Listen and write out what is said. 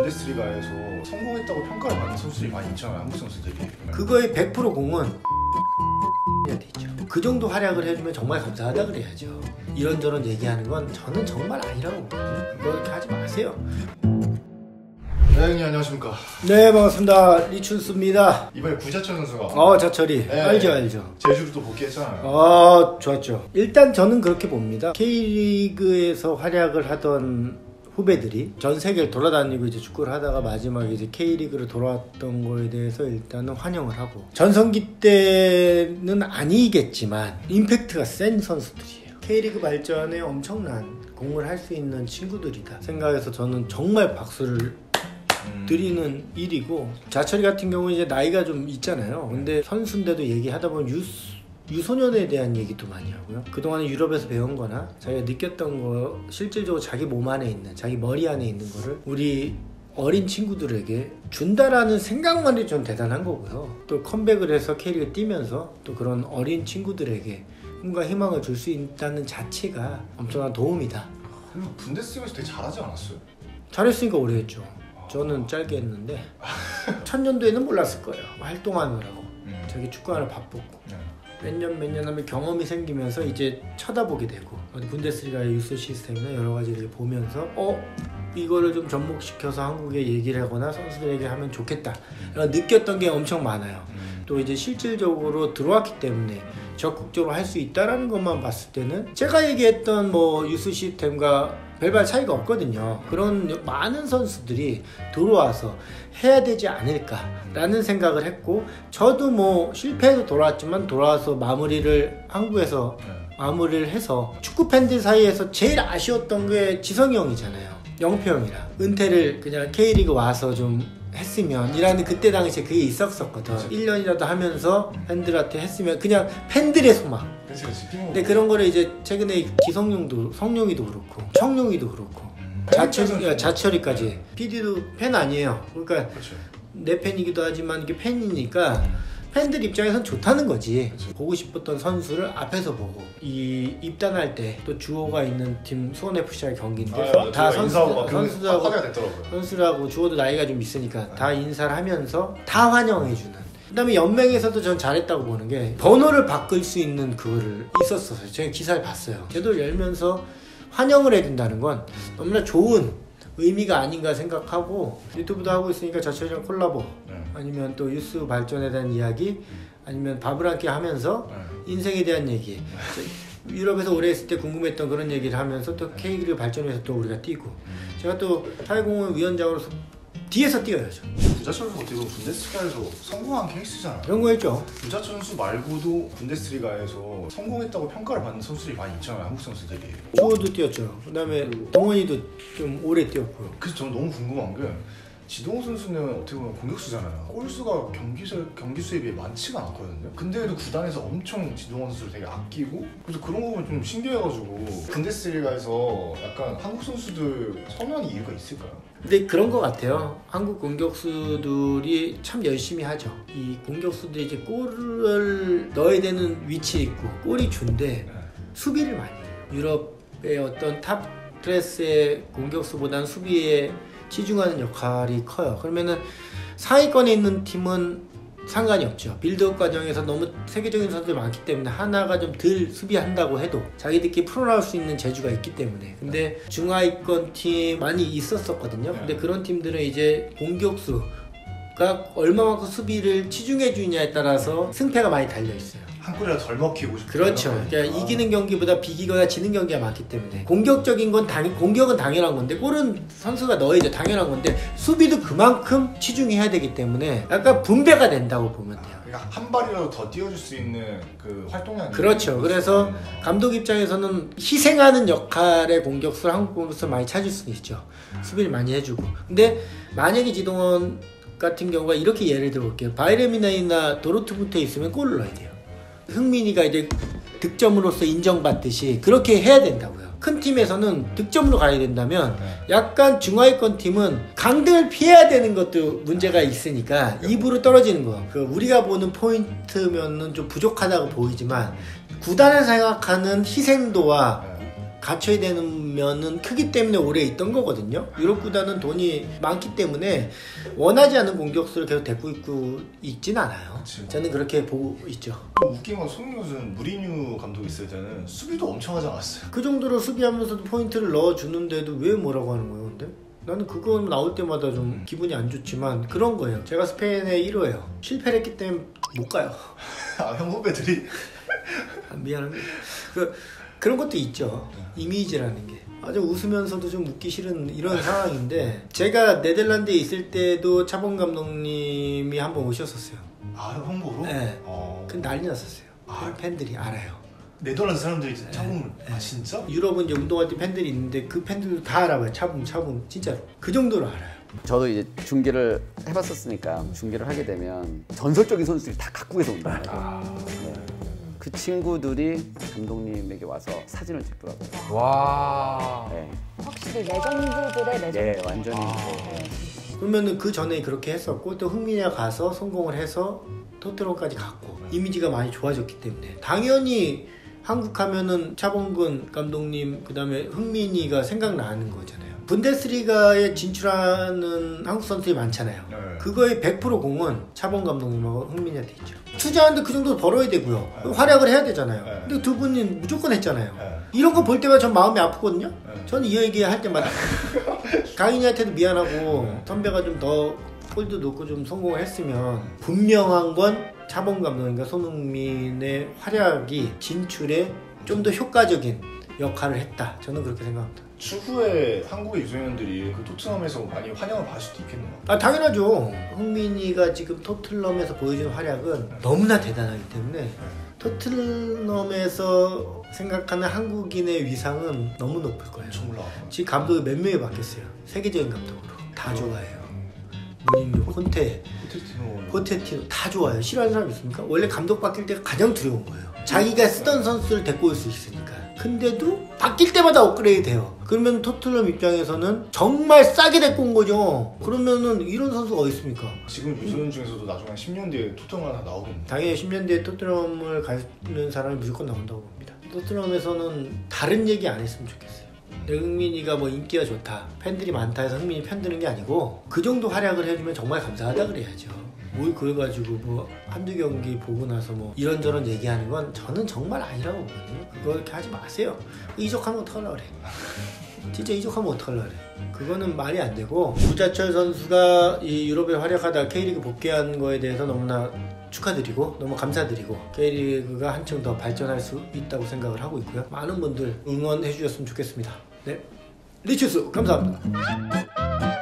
분데스리가에서 성공했다고 평가를 받는 선수들이 많이 있잖아요, 한국 선수들이. 그거의 100% 공은 해야 되죠. 그 정도 활약을 해주면 정말 감사하다 그래야죠. 이런저런 얘기하는 건 저는 정말 아니라고 봅니다. 그렇게 하지 마세요. 네, 형님 안녕하십니까. 네, 반갑습니다. 리춘스입니다. 이번에 구자철 선수가 자철이. 네, 알죠. 제주로 또 복귀했잖아요. 좋았죠. 일단 저는 그렇게 봅니다. K리그에서 활약을 하던 후배들이 전 세계를 돌아다니고 이제 축구를 하다가 마지막에 이제 K리그로 돌아왔던 거에 대해서 일단은 환영을 하고, 전성기 때는 아니겠지만 임팩트가 센 선수들이에요. K리그 발전에 엄청난 공을 할 수 있는 친구들이다 생각해서 저는 정말 박수를 드리는 일이고, 자철이 같은 경우는 이제 나이가 좀 있잖아요. 근데 선수인데도 얘기하다 보면 유소년에 대한 얘기도 많이 하고요. 그동안에 유럽에서 배운 거나 자기가 느꼈던 거, 실질적으로 자기 몸 안에 있는, 자기 머리 안에 있는 거를 우리 어린 친구들에게 준다라는 생각만이 좀 대단한 거고요. 또 컴백을 해서 K리그 뛰면서 또 그런 어린 친구들에게 꿈과 희망을 줄 수 있다는 자체가 엄청난 도움이다. 그리고 분데스리가에서 되게 잘하지 않았어요? 잘했으니까 오래 했죠. 저는 짧게 했는데 천년도에는 몰랐을 거예요. 활동하느라고 자기 축구하느라 바쁘고 몇 년 하면 경험이 생기면서 이제 쳐다보게 되고, 분데스리가의 유스 시스템이나 여러 가지를 보면서 이거를 좀 접목시켜서 한국에 얘기를 하거나 선수들에게 하면 좋겠다 느꼈던 게 엄청 많아요. 또 이제 실질적으로 들어왔기 때문에 적극적으로 할 수 있다라는 것만 봤을 때는 제가 얘기했던 유스 시스템과 별반 차이가 없거든요. 그런 많은 선수들이 들어와서 해야 되지 않을까라는 생각을 했고, 저도 실패해서 돌아왔지만 돌아와서 한국에서 마무리를 해서, 축구 팬들 사이에서 제일 아쉬웠던 게 지성이 형이잖아요. 영표 형이랑 은퇴를 그냥 K리그 와서 좀 했으면 이라는 그때 당시에 그게 있었거든. 1년이라도 하면서 팬들한테 했으면, 그냥 팬들의 소망. 그치. 근데 그런 거를 이제 최근에 성룡이도 그렇고 청룡이도 그렇고 자철이까지 PD도 팬 아니에요. 그러니까 그치. 내 팬이기도 하지만 이게 팬이니까 팬들 입장에선 좋다는 거지. 그치. 보고 싶었던 선수를 앞에서 보고, 이 입단할 때 또 주호가 있는 팀 수원FC와의 경기인데 다 선수라고 주호도 나이가 좀 있으니까 다 인사를 하면서 다 환영해주는. 그 다음에 연맹에서도 전 잘했다고 보는 게, 번호를 바꿀 수 있는 그거를 있었어요. 제가 기사를 봤어요. 제도를 열면서 환영을 해준다는 건 너무나 좋은 의미가 아닌가 생각하고, 유튜브도 하고 있으니까 자철이랑 콜라보, 아니면 또 유스 발전에 대한 이야기, 아니면 밥을 함께 하면서 인생에 대한 얘기, 유럽에서 오래 있을 때 궁금했던 그런 얘기를 하면서 또 K리그 발전해서 또 우리가 뛰고, 제가 또 사회공헌 위원장으로서 뒤에서 뛰어야죠. 구자철 선수 어떻게 보면 분데스리가에서 성공한 케이스잖아요. 성공했죠. 구자철 선수 말고도 분데스리가에서 성공했다고 평가를 받는 선수들이 많이 있잖아요, 한국 선수들이. 주호도 뛰었죠. 그 다음에 동원이도 좀 오래 뛰었고요. 그래서 저는 너무 궁금한 게, 지동원 선수는 어떻게 보면 공격수잖아요. 골수가 경기 수에 비해 많지가 않거든요. 근데도 구단에서 엄청 지동원 선수를 되게 아끼고, 그래서 그런 부분 좀 신기해가지고, 분데스리가에서 약간 한국 선수들 선호하는 이유가 있을까요? 근데 그런 것 같아요. 한국 공격수들이 참 열심히 하죠. 이 공격수들이 이제 골을 넣어야 되는 위치에 있고 골이 준데 수비를 많이 해요. 유럽의 어떤 탑 클래스의 공격수보다는 수비에 치중하는 역할이 커요. 그러면은 상위권에 있는 팀은 상관이 없죠. 빌드업 과정에서 너무 세계적인 선수들이 많기 때문에 하나가 좀 덜 수비한다고 해도 자기들끼리 풀어나올 수 있는 재주가 있기 때문에. 근데 중하위권 팀 많이 있었거든요. 근데 그런 팀들은 이제 공격수가 얼마만큼 수비를 치중해 주느냐에 따라서 승패가 많이 달려있어요. 한 골이라도 덜 먹히고 싶어요. 그렇죠. 그러니까 이기는 경기보다 비기거나 지는 경기가 많기 때문에 공격적인 건 공격은 당연한 건데, 골은 선수가 넣어야죠. 당연한 건데, 수비도 그만큼 치중해야 되기 때문에 약간 분배가 된다고 보면 돼요. 그러니까 한 발이라도 더 띄워줄 수 있는 그 활동량이. 그렇죠. 그래서 감독 입장에서는 희생하는 역할의 공격수를, 한국 공격수를 많이 찾을 수는 있죠. 수비를 많이 해주고. 근데 만약에 지동원 같은 경우가 이렇게 예를 들어볼게요. 바이에른 도르트문트에 있으면 골을 넣어야 돼요. 흥민이가 이제 득점으로서 인정받듯이 그렇게 해야 된다고요. 큰 팀에서는 득점으로 가야 된다면, 약간 중하위권 팀은 강등을 피해야 되는 것도 문제가 있으니까 2부로 떨어지는 거. 우리가 보는 포인트면은 좀 부족하다고 보이지만, 구단을 생각하는 희생도와 갖춰야 되는 면은 크기 때문에 오래 있던 거거든요. 유럽 구단은 돈이 많기 때문에 원하지 않는 공격수를 계속 데리고 있진 않아요. 그치. 저는 그렇게 보고 있죠. 웃긴 건 손흥민 선수는 무리뉴 감독 있을 때는 수비도 엄청 하지 않았어요. 그 정도로 수비하면서도 포인트를 넣어주는데도 왜 뭐라고 하는 거예요, 근데? 나는 그건 나올 때마다 좀 기분이 안 좋지만 그런 거예요. 제가 스페인의 1호예요. 실패를 했기 때문에 못 가요. 아, 형 후배들이? 미안합니다. 그런 것도 있죠. 이미지라는 게. 아주 웃으면서도 좀 웃기 싫은 이런 상황인데 제가 네덜란드에 있을 때도 차범 감독님이 한번 오셨었어요. 아, 홍보로? 네. 근데 난리 났었어요. 팬들이 알아요. 네덜란드 사람들이 차범을 아 진짜? 유럽은 이제 운동할 때 팬들이 있는데 그 팬들도 다 알아봐요. 차범 진짜로 그 정도로 알아요. 저도 이제 중계를 해봤었으니까 중계를 하게 되면 전설적인 선수들이 다 각국에서 온단 말이에요. 네. 그 친구들이 감독님에게 와서 사진을 찍더라고요. 와. 네. 확실히 레전드들의 레전드. 네, 완전히. 그러면은 그 전에 그렇게 했었고 또 흥민이가 가서 성공을 해서 토트넘까지 갔고 이미지가 많이 좋아졌기 때문에 당연히 한국 하면은 차범근 감독님 그다음에 흥민이가 생각나는 거잖아요. 분데스리가에 진출하는 한국 선수들이 많잖아요. 네. 그거의 100% 공은 차범 감독님하고 흥민이한테 있죠. 투자하는데 그 정도 벌어야 되고요. 활약을 해야 되잖아요. 네. 근데 두 분이 무조건 했잖아요. 네. 이런 거 볼 때마다 전 마음이 아프거든요. 네. 저는 이 얘기 할 때마다 강인이한테도 미안하고 선배가 좀 더 골도 넣고 좀 성공을 했으면 분명한 건 차범 감독님과 손흥민의 활약이 진출에 좀 더 효과적인 역할을 했다. 저는 그렇게 생각합니다. 추후에 한국의 유소년들이 그 토트넘에서 많이 환영을 받을 수도 있겠네요. 아 당연하죠. 흥민이가 지금 토트넘에서 보여준 활약은 너무나 대단하기 때문에 토트넘에서 생각하는 한국인의 위상은 너무 높을 거예요. 엄청 올라가. 지금 감독이 몇 명이 바뀌었어요. 세계적인 감독으로 다 좋아해요. 무리뉴, 콘테, 포체티노 다 좋아요. 싫어하는 사람 있습니까? 원래 감독 바뀔 때가 가장 두려운 거예요. 자기가 쓰던 선수를 데리고 올 수 있으니까. 근데도 바뀔 때마다 업그레이드 돼요. 그러면 토트넘 입장에서는 정말 싸게 데리고 온 거죠. 그러면은 이런 선수가 어디 있습니까? 지금 유소년 중에서도 나중에 한 10년 뒤에 토트넘 하나 나오겠네. 당연히 10년 뒤에 토트넘을 가는 사람이 무조건 나온다고 봅니다. 토트넘에서는 다른 얘기 안 했으면 좋겠어요. 흥민이가 뭐 인기가 좋다, 팬들이 많다 해서 흥민이 편드는 게 아니고 그 정도 활약을 해주면 정말 감사하다 그래야죠. 뭘 그래가지고 뭐 한두 경기 보고 나서 뭐 이런저런 얘기하는 건 저는 정말 아니라고 보거든요. 그거 이렇게 하지 마세요. 이적하면 어떡하려고 그래. 진짜 이적하면 어떡하려고 그래. 그거는 말이 안 되고 구자철 선수가 이 유럽에 활약하다 K리그 복귀한 거에 대해서 너무나 축하드리고 너무 감사드리고 K리그가 한층 더 발전할 수 있다고 생각을 하고 있고요. 많은 분들 응원해 주셨으면 좋겠습니다. 네, 리치우스 감사합니다.